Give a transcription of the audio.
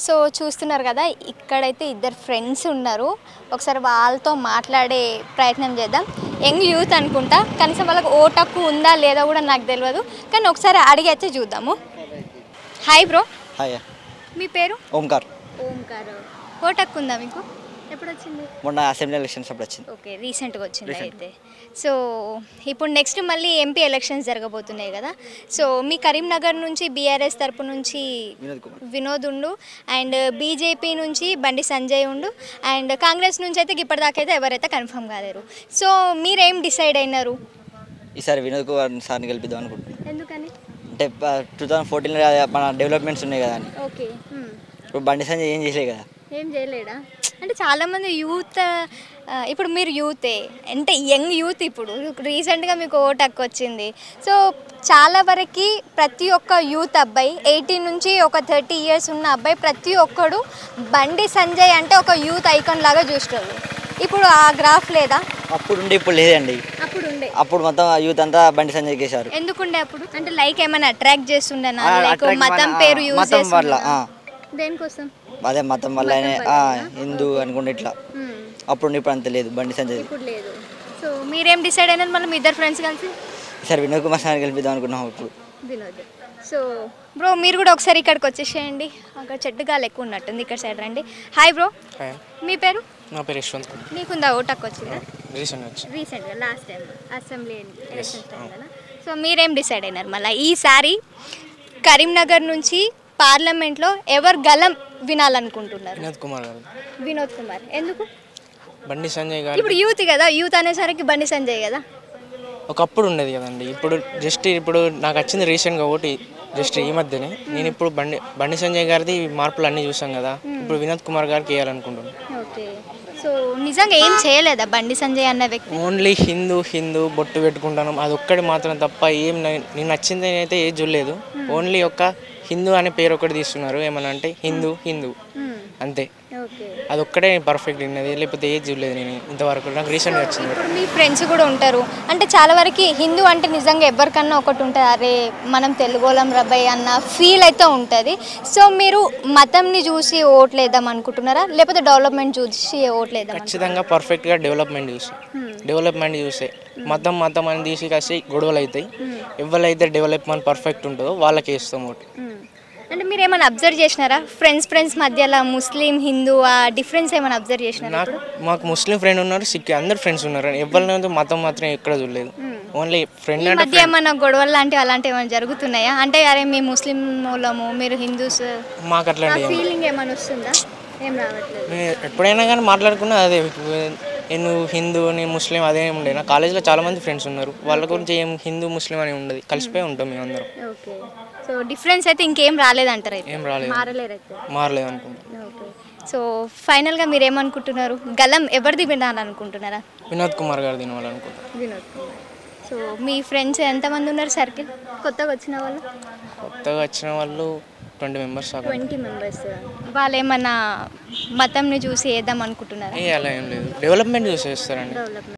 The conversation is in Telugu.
సో చూస్తున్నారు కదా, ఇక్కడైతే ఇద్దరు ఫ్రెండ్స్ ఉన్నారు. ఒకసారి వాళ్ళతో మాట్లాడే ప్రయత్నం చేద్దాం. యంగ్ యూత్ అనుకుంటా, కనీసం వాళ్ళకి ఓటు హక్కు ఉందా లేదా కూడా నాకు తెలియదు, కానీ ఒకసారి అడిగి అయితే చూద్దాము. Hi bro. హాయ్. మీ పేరు? ఓంకార్. ఓంకార్. ఓటు హక్కు ఉందా మీకు? ఎప్పుడు వచ్చింది? మొన్న అసెంబ్లీ ఎలక్షన్స్ అప్పుడు వచ్చింది. ఓకే, రీసెంట్గా వచ్చింది అయితే. సో ఇప్పుడు నెక్స్ట్ మళ్ళీ ఎంపీ ఎలక్షన్స్ జరగబోతున్నాయి కదా. సో మీ కరీంనగర్ నుంచి బీఆర్ఎస్ తరపు నుంచి వినోద్ ఉండు, అండ్ బీజేపీ నుంచి బండి సంజయ్ ఉండు, అండ్ కాంగ్రెస్ నుంచి అయితే ఇప్పటిదాకా అయితే ఎవరైతే కన్ఫర్మ్ కాలేరు. సో మీరేం డిసైడ్ అయినారు? ఈసారి వినోద్ కుమార్ సార్ని గెలిపిద్దాం అనుకుంటున్నాను. ఎందుకని? అంటే 2014లో మన డెవలప్మెంట్స్ ఉన్నాయి కదా అని. ఓకే. ఇప్పుడు బండి సంజయ్ ఏం చేయలే కదా. ఏం చేయలేడా? అంటే చాలామంది యూత్, ఇప్పుడు మీరు యూతే, అంటే యంగ్ యూత్, ఇప్పుడు రీసెంట్గా మీకు ఓటు హక్కు వచ్చింది. సో చాలా వరకు ప్రతి ఒక్క యూత్ అబ్బాయి 18 నుంచి ఒక 30 ఇయర్స్ ఉన్న అబ్బాయి ప్రతి ఒక్కడు బండి సంజయ్ అంటే ఒక యూత్ ఐకాన్ లాగా చూస్తారు. ఇప్పుడు ఆ గ్రాఫ్ లేదా? అప్పుడు ఉండే ఇప్పుడు లేదండి. అప్పుడు మొత్తం యూత్ అంతా బండి సంజయ్ చేశారు. ఎందుకుండే అప్పుడు? అంటే లైక్ ఏమైనా అట్రాక్ట్ చేస్తుండేనా, లైక్ మతం పేరు యూజ్ మతం వల్ల. దేనికోసం? అదే మతం వల్ల హిందూ అనుకుంటే ఇట్లా. అప్పుడు ఇప్పుడు అంత లేదు బండి సంజయ్. ఇప్పుడు లేదు. సో మీరేం డిసైడ్ అయినారు మళ్ళీ మీ ఇద్దరు ఫ్రెండ్స్ కలిసి? సరే వినోద్ కుమార్ సార్ గెలిపిద్దాం అనుకున్నాం ఇప్పుడు. వినోద్. సో బ్రో మీరు కూడా ఒకసారి ఇక్కడికి వచ్చేసేయండి, అక్కడ చెట్టు గాలి ఎక్కువ ఉన్నట్టుంది, ఇక్కడ సైడ్ రండి. Hi bro. మీ పేరు? నా పేరు యశ్వంత్. నీకుందా ఓటు హక్కు వచ్చిందా? రీసెంట్గా last time assembly elections time కదా. సో మీరేం డిసైడ్ అయినారు మళ్ళీ ఈసారి కరీంనగర్ నుంచి పార్లమెంట్లో ఎవరు గలం వినాలనుకుంటున్నారు? వినోద్ కుమార్. ఎందుకు? బండి సంజయ్ గారు ఇప్పుడు యూత్ కదా, యూత్ అనేసరికి బండి సంజయ్ కదా. ఒకప్పుడు ఉండేది కదండి, ఇప్పుడు నాకు వచ్చింది రీసెంట్గా ఓటు జస్ట్ ఈ మధ్యనే. నేను ఇప్పుడు బండి సంజయ్ గారిది మార్పులు అన్నీ చూసాం కదా, ఇప్పుడు వినోద్ కుమార్ గారికి వేయాలనుకుంటున్నాను. ఓకే. సో నిజంగా ఏం చేయలేదా బండి సంజయ్ అన్న వ్యక్తి? ఓన్లీ హిందూ బొట్టు పెట్టుకుంటాను, అది ఒక్కటి మాత్రం తప్ప ఏం నేను నచ్చింది అయితే ఏది చూడలేదు. ఓన్లీ ఒక్క హిందూ అనే పేరు ఒకటి తీస్తున్నారు, ఏమన్నా అంటే హిందూ అంతే. అదొక్కడే పర్ఫెక్ట్ ఉన్నది, లేకపోతే ఏది చూడలేదు నేను ఇంతవరకు. నాకు రీసెంట్గా వచ్చింది. ఇప్పుడు మీ ఫ్రెండ్స్ కూడా ఉంటారు, అంటే చాలా వరకు హిందూ అంటే నిజంగా ఎవరికన్నా ఒకటి ఉంటుంది, అరే మనం తెలుగోళం రబ్బాయి అన్న ఫీల్ అయితే ఉంటుంది. సో మీరు మతంని చూసి ఓట్లేద్దాం అనుకుంటున్నారా, లేకపోతే డెవలప్మెంట్ చూసి ఓట్లేద్దాం? ఖచ్చితంగా పర్ఫెక్ట్గా డెవలప్మెంట్ చూసే మతం అని తీసి కాసి గొడవలు అవుతాయి. ఎవరైతే డెవలప్మెంట్ పర్ఫెక్ట్ ఉంటుందో వాళ్ళకి ఇస్తాం ఓటు. అంటే మీరు ఏమైనా అబ్జర్వ్ చేసినారా ఫ్రెండ్స్ మధ్యలో ముస్లిం హిందూ ఆ డిఫరెన్స్ ఏమైనా అబ్జర్వ్ చేసినారా? మాకు ముస్లిం ఫ్రెండ్ ఉన్నారు, సిక్ అందరు ఫ్రెండ్స్ ఉన్నారు, ఎవరినైతే మతం మాత్రం ఎక్కడ చూడలేదు. Only friend. మధ్య ఏమైనా గొడవలు అలాంటివి ఏమైనా జరుగుతున్నాయా? అంటే అరే మేము ముస్లిం వాళ్ళము మీరు హిందూస్, మాకు అట్లాంటి ఫీలింగ్ ఏమైనా వస్తుందా? ఏం రావట్లేదు. ఎప్పుడైనా కానీ మాట్లాడుకున్నా అదే, నువ్వు హిందూ నేను ముస్లిం అదే ఉండే. నా కాలేజ్లో చాలా మంది ఫ్రెండ్స్ ఉన్నారు, వాళ్ళ గురించి ఏం హిందూ ముస్లిం అని ఉండదు, కలిసిపోయి ఉంటాం మేము అందరం. ఓకే. సో డిఫరెన్స్ అయితే ఇంకేం రాలేదంటారు? ఏం రాలేదు, మారలేదు అనుకుంటా. ఓకే. సో ఫైనల్గా మీరు ఏమనుకుంటున్నారు, గలం ఎవరిది వినాలనుకుంటున్నారా? వినోద్ కుమార్ గారు తినాలనుకుంటున్నారు. వినోద్ కుమార్. సో మీ ఫ్రెండ్స్ ఎంతమంది ఉన్నారు సర్కిల్? కొత్తగా వచ్చిన వాళ్ళు 20 మెంబర్స్. 20 మెంబర్స్. వాళ్ళు ఏమన్నా మతంని చూసి వేద్దాం అనుకుంటున్నారా? అలా ఏం లేదు, డెవలప్మెంట్ చూసి వేస్తారండి.